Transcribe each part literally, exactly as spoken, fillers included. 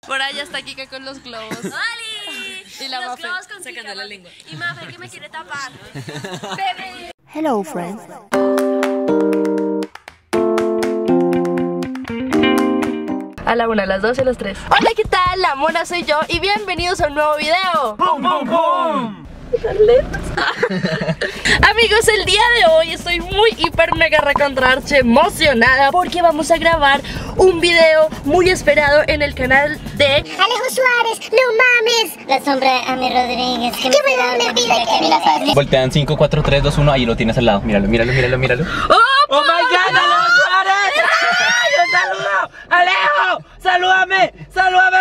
Por allá está Kika con los globos. ¡Oli! Y la los Mafe globos con sacando Kika, la lengua. Y Mafe que me quiere tapar. Bebé. Hello, friends. A la una, a las dos y a las tres. Hola, ¿qué tal? La Mona soy yo y bienvenidos a un nuevo video. ¡Pum, pum, pum! Amigos, el día de hoy estoy muy hiper mega recontrarche emocionada porque vamos a grabar un video muy esperado en el canal de Alejo Suárez, no mames. La sombra a mi Rodríguez, que me da una vida que me la hace. Voltean cinco, cuatro, tres, dos, uno, ahí lo tienes al lado. Míralo, míralo, míralo, míralo. ¡Oh, ¡Oh my God, Alejo Suárez! ¡Yo saludo! ¡Alejo! ¡Salúdame! ¡Salúdame!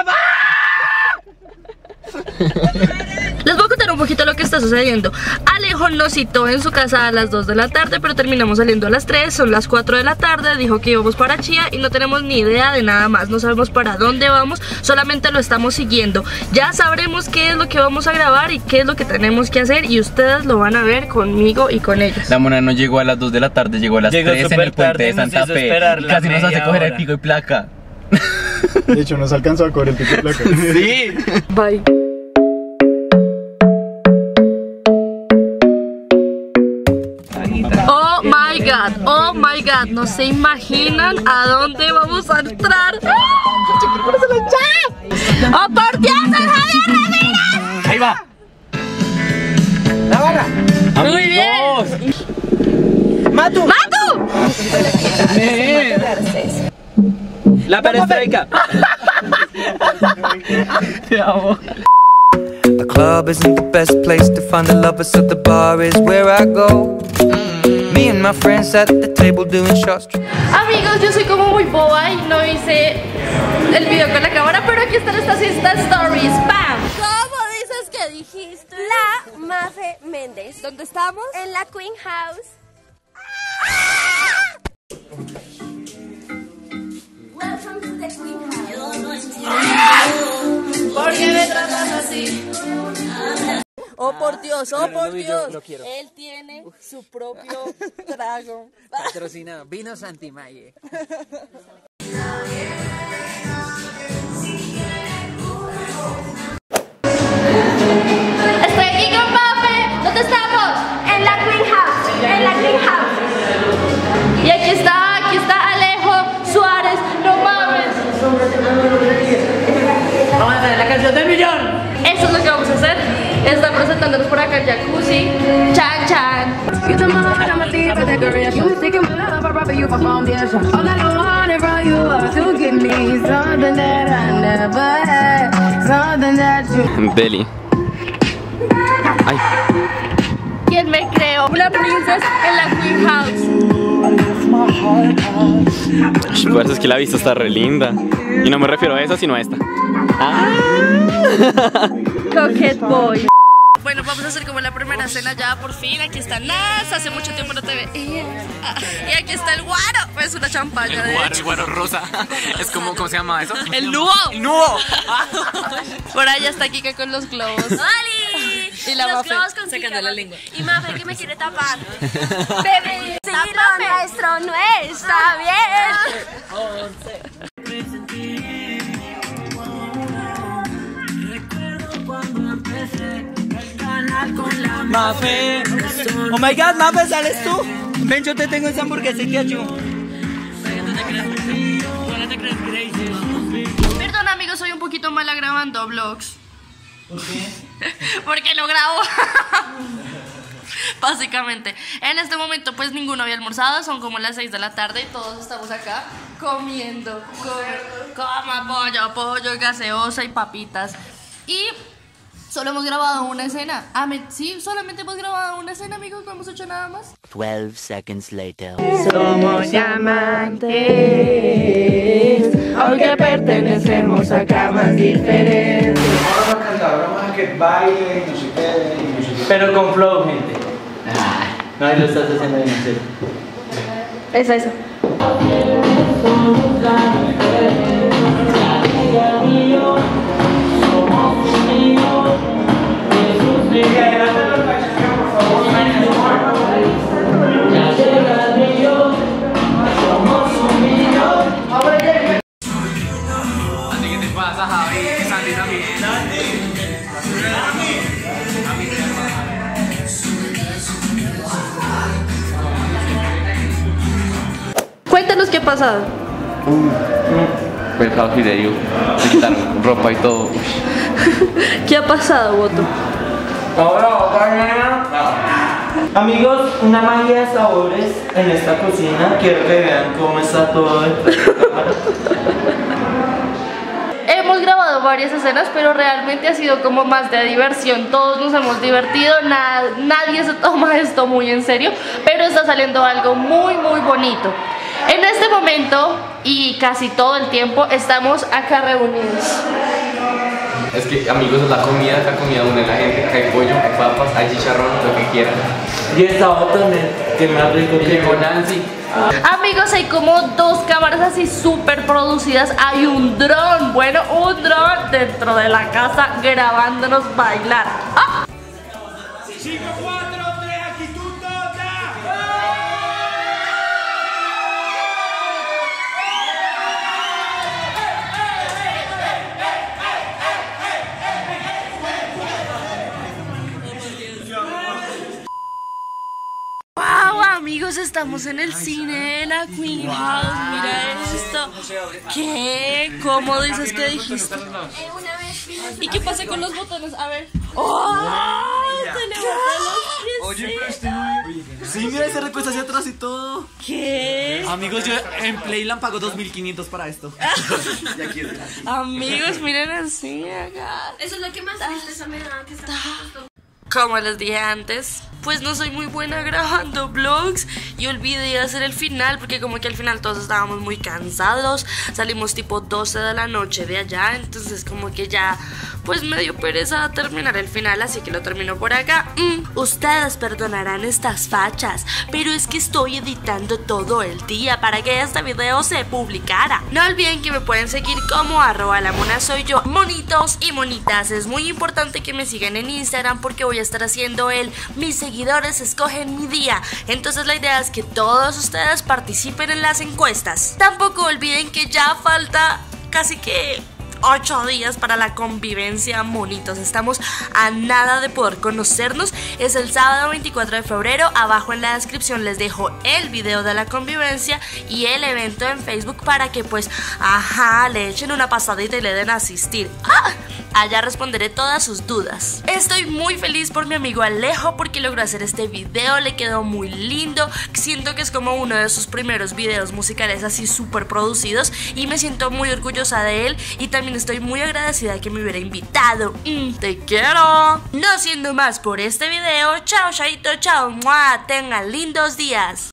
Les voy a contar un poquito lo que está sucediendo. Alejo nos citó en su casa a las dos de la tarde, pero terminamos saliendo a las tres, son las cuatro de la tarde. Dijo que íbamos para Chía y no tenemos ni idea de nada más. No sabemos para dónde vamos, solamente lo estamos siguiendo. Ya sabremos qué es lo que vamos a grabar y qué es lo que tenemos que hacer, y ustedes lo van a ver conmigo y con ellos. La Mona no llegó a las dos de la tarde, llegó a las Llegó tres en el puente tarde, de Santa nos hizo Fe. esperar Y la casi nos hace media coger el hora. pico y placa. De hecho, nos alcanzó a coger el pico y placa. Sí. Bye. Oh my god, oh my god, no se imaginan a dónde vamos a entrar. ¡Oh, por Dios, es Javier Ramírez! Ahí va. La barra. Muy bien. Matu. ¡Matu! La perestroika. Te amo. The club isn't the best place to find the lovers, so the bar is where I go. Me and my friends at the table doing shots. Amigos, yo soy como muy boba y no hice el video con la cámara, pero aquí están estas Insta Stories. ¡Pam! ¿Cómo dices que dijiste? La Mafe Méndez. ¿Dónde estamos? En la Queen House. Welcome to the Queen House. ¿Por qué me tratas así? Oh, por Dios, oh, por Dios. Él tiene su propio trago. Patrocinado, Vino Santimaye. Estoy aquí con Mafe. ¿Dónde estamos? En la Queen House. En la Queen House. Y aquí está, aquí está Alejo Suárez. No mames. Vamos a hacer la canción del millón. Eso es lo que vamos a hacer. Está presentándonos por acá el jacuzzi. Chan, chan. Deli. Ay. ¿Quién me creó? Una princesa en la Queen House. Pues es que la vista está re linda. Y no me refiero a esa, sino a esta. Ah. Coquette boy. Bueno, vamos a hacer como la primera cena ya, por fin. Aquí está Nas, hace mucho tiempo no te veía. Y aquí está el guaro, es una champaña. El guaro, el guaro rosa. Es como, ¿cómo se llama eso? El nubo. El nubo. Por allá está Kika con los globos. ¡Oli! Y la los Mafe globos con sacando Kika, la lengua. Y Mafe que me quiere tapar. Bebé. Sí, lo nuestro no está bien. Mafe. Oh my God, Mafe, ¿sales tú? Ven, yo te tengo esa hamburguesa y te ayudo. Perdón, amigos, soy un poquito mala grabando vlogs. ¿Por qué? Porque lo grabo. Básicamente, en este momento pues ninguno había almorzado, son como las seis de la tarde y todos estamos acá comiendo, como pollo, pollo, gaseosa y papitas. Y solo hemos grabado una escena. Ah, me, sí, solamente hemos grabado una escena, amigos, no hemos hecho nada más. Twelve seconds later. Somos diamantes, aunque pertenecemos a camas diferentes. Ahora vamos a cantar, ahora vamos a que baile, no sé qué, no sé qué. Pero con flow, gente. No, ahí lo estás haciendo bien, en serio. Esa, esa. Así que te pasa, Javi. Y Sandy también. Cuéntanos qué ha pasado. Fue el cautiverio, se quitaron ropa y todo. ¿Qué ha pasado, Boto? Amigos, una magia de sabores en esta cocina. Quiero que vean cómo está todo detrás de la cámara. Hemos grabado varias escenas, pero realmente ha sido como más de diversión. Todos nos hemos divertido, na nadie se toma esto muy en serio, pero está saliendo algo muy muy bonito. En este momento y casi todo el tiempo estamos acá reunidos. Es que, amigos, es la comida, la comida une la gente. Hay pollo, hay papas, hay chicharrón, lo que quieran. Y el sábado también, que más rico que con Nancy. Amigos, hay como dos cámaras así súper producidas. Hay un dron, bueno, un dron dentro de la casa grabándonos bailar. ¡Ah! cinco, cuatro, tres, actitud toda. Wow, amigos, estamos en el cine de la Queen House. Mira esto. ¿Qué? ¿Cómo dices que dijiste? ¿Y qué pasa con los botones? A ver. ¡Oh! Se le botan los pies. Oye, pero este no... Sí, mira, se recuesta hacia atrás y todo. ¿Qué? Amigos, yo en Playland pago dos mil quinientos para esto. Amigos, miren el cine acá. Eso es lo que más tristeza me da, que está justo. Como les dije antes, pues no soy muy buena grabando vlogs y olvidé hacer el final porque como que al final todos estábamos muy cansados. Salimos tipo doce de la noche de allá, entonces como que ya pues me dio pereza terminar el final, así que lo termino por acá. mm, Ustedes perdonarán estas fachas, pero es que estoy editando todo el día para que este video se publicara. No olviden que me pueden seguir como arroba la mona soy yo. Monitos y monitas, es muy importante que me sigan en Instagram porque voy a estar haciendo el mis seguidores escogen mi día. Entonces la idea es que todos ustedes participen en las encuestas. Tampoco olviden que ya falta casi que ocho días para la convivencia, monitos. Estamos a nada de poder conocernos. Es el sábado veinticuatro de febrero. Abajo en la descripción les dejo el video de la convivencia y el evento en Facebook para que pues, ajá, le echen una pasadita y le den a asistir. ¡Ah! Allá responderé todas sus dudas. Estoy muy feliz por mi amigo Alejo porque logró hacer este video, le quedó muy lindo. Siento que es como uno de sus primeros videos musicales así súper producidos y me siento muy orgullosa de él y también estoy muy agradecida de que me hubiera invitado. Mm, te quiero. No siendo más por este video, chao, chaito, chao, ¡mua! Tengan lindos días.